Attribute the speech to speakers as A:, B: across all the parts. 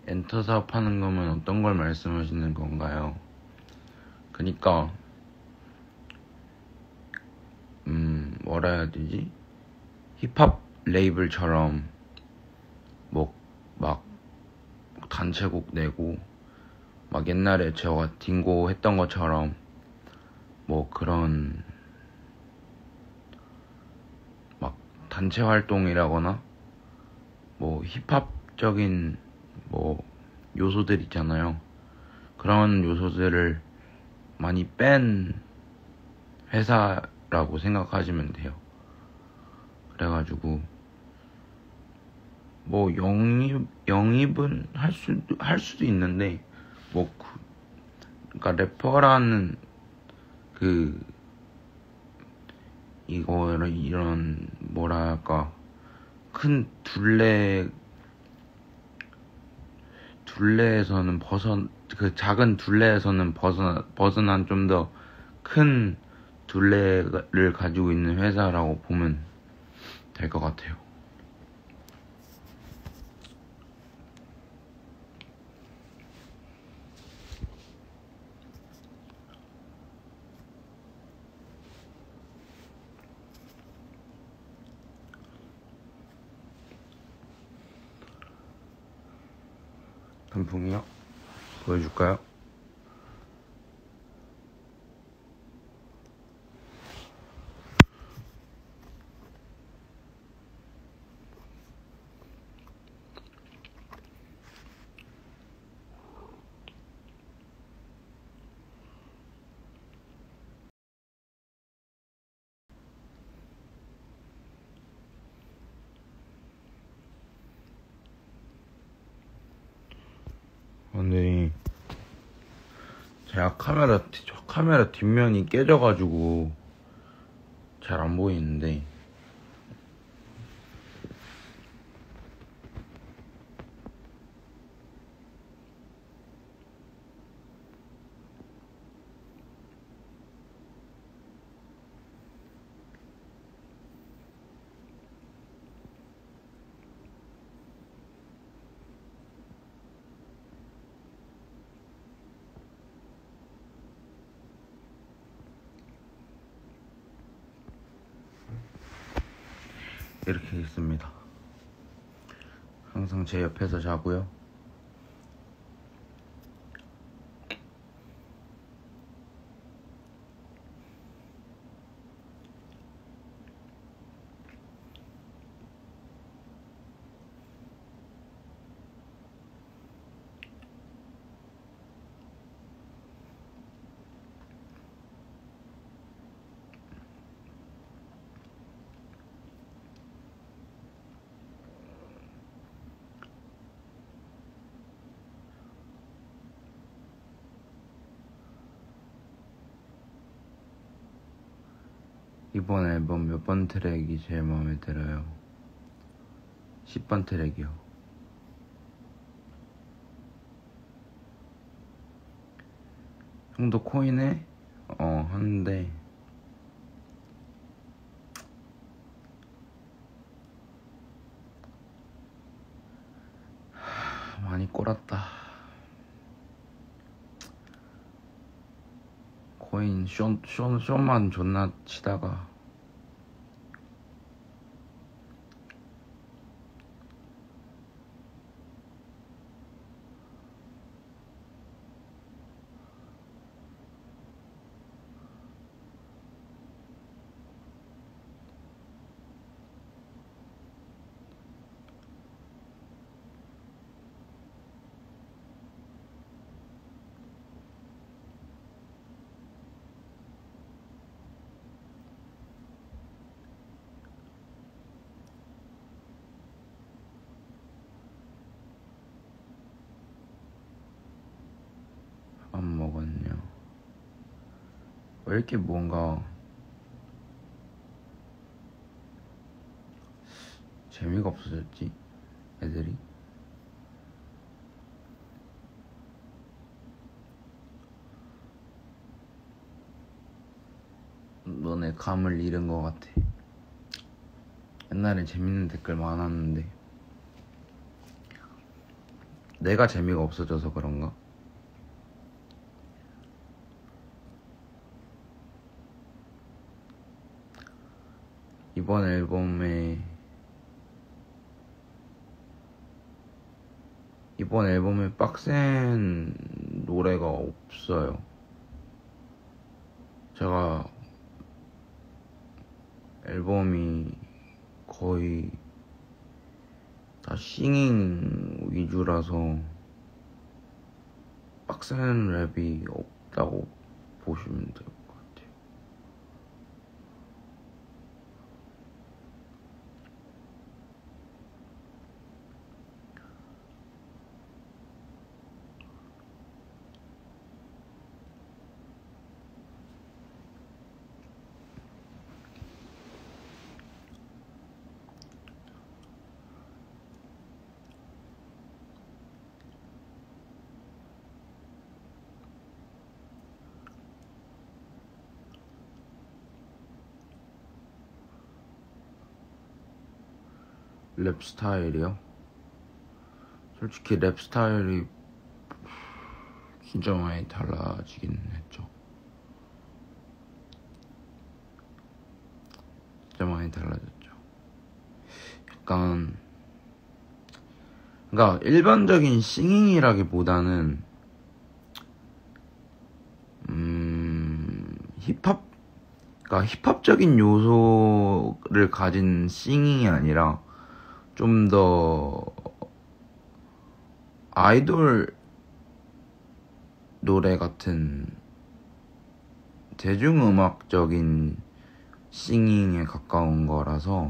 A: 엔터 사업하는 거면 어떤 걸 말씀하시는 건가요? 그니까 뭐라 해야 되지? 힙합 레이블처럼 막 단체곡 내고 막 옛날에 제가 딩고 했던 것처럼 뭐 그런 막 단체 활동이라거나 뭐 힙합적인 뭐 요소들 있잖아요. 그런 요소들을 많이 뺀 회사라고 생각하시면 돼요. 그래가지고 뭐 영입은 할 수도 있는데 그러니까 래퍼라는 이런 뭐랄까 큰 둘레에서는 작은 둘레에서는 벗어난 좀 더 큰 둘레를 가지고 있는 회사라고 보면 될 것 같아요. 단풍이요? 보여줄까요? 근데 제가 카메라 뒷면이 깨져가지고 잘 안 보이는데 이렇게 있습니다. 항상 제 옆에서 자고요. 이번 앨범 몇 번 트랙이 제일 마음에 들어요? 10번 트랙이요. 형도 코인해? 하는데 많이 꼬랐다. 코인 쇼만 존나 치다가 안 먹었냐? 왜 이렇게 뭔가 재미가 없어졌지? 애들이? 너네 감을 잃은 것 같아. 옛날엔 재밌는 댓글 많았는데 내가 재미가 없어져서 그런가? 이번 앨범에 빡센 노래가 없어요. 제가 앨범이 거의 다 싱잉 위주라서 빡센 랩이 없다고 보시면 될 것 같아요. 랩 스타일이요? 솔직히 랩 스타일이 진짜 많이 달라지긴 했죠. 진짜 많이 달라졌죠. 약간 그러니까 일반적인 싱잉이라기보다는 그러니까 힙합적인 요소를 가진 싱잉이 아니라 좀 더 아이돌 노래 같은 대중음악적인 싱잉에 가까운 거라서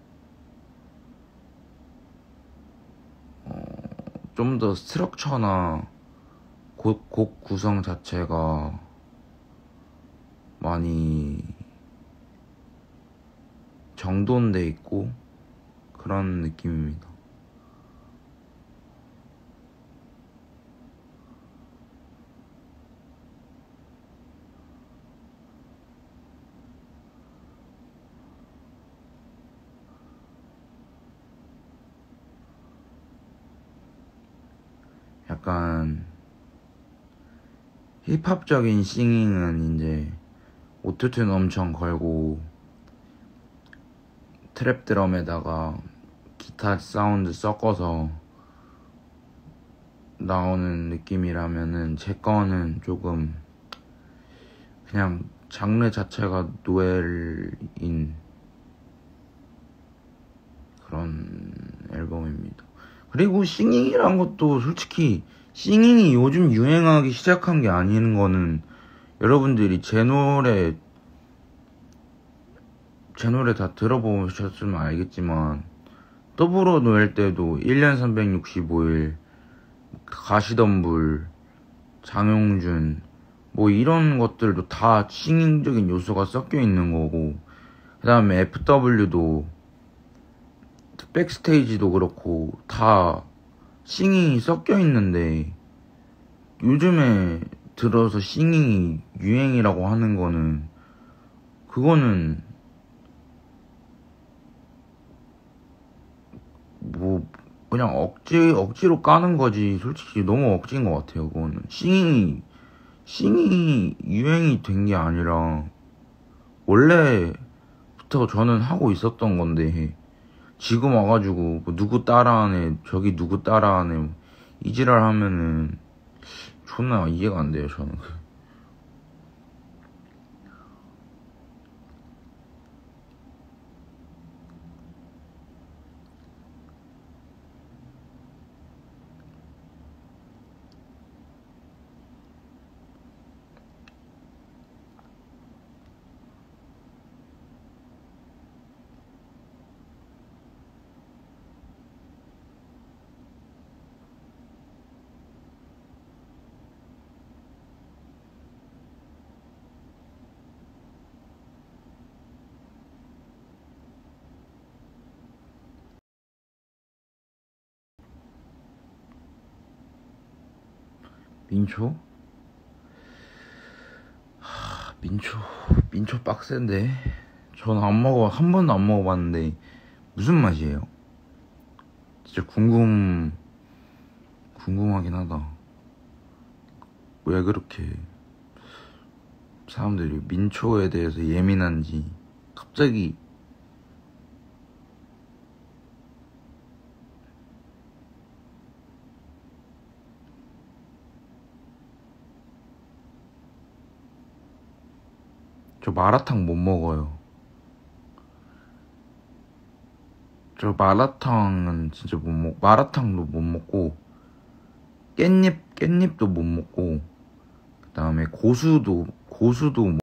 A: 좀 더 스트럭처나 곡 구성 자체가 많이 정돈돼 있고 그런 느낌입니다. 약간 힙합적인 싱잉은 이제 오토튠 엄청 걸고 트랩 드럼에다가 기타 사운드 섞어서 나오는 느낌이라면은 제 거는 조금 그냥 장르 자체가 노엘인 그런 앨범입니다. 그리고 싱잉이란 것도 솔직히 싱잉이 요즘 유행하기 시작한 게 아닌 거는 여러분들이 제 노래 다 들어보셨으면 알겠지만 더불어 노엘 때도 1년 365일 가시덤불 장용준 뭐 이런 것들도 다 싱잉적인 요소가 섞여 있는 거고, 그 다음에 FW도 백스테이지도 그렇고 다 싱잉이 섞여 있는데 요즘에 들어서 싱잉이 유행이라고 하는 거는 그거는 뭐 그냥 억지로 까는 거지. 솔직히 너무 억지인 것 같아요. 그거는 싱잉이 유행이 된 게 아니라 원래부터 저는 하고 있었던 건데 지금 와가지고 뭐 누구 따라하네 저기 누구 따라하네 이 지랄 하면은 존나 이해가 안 돼요. 저는 민초? 민초 빡센데 전 한 번도 안 먹어봤는데 무슨 맛이에요? 진짜 궁금하긴 하다. 왜 그렇게 사람들이 민초에 대해서 예민한지 갑자기. 저 마라탕 못 먹어요. 저 마라탕은 진짜 못 먹, 마라탕도 못 먹고, 깻잎도 못 먹고, 그 다음에 고수도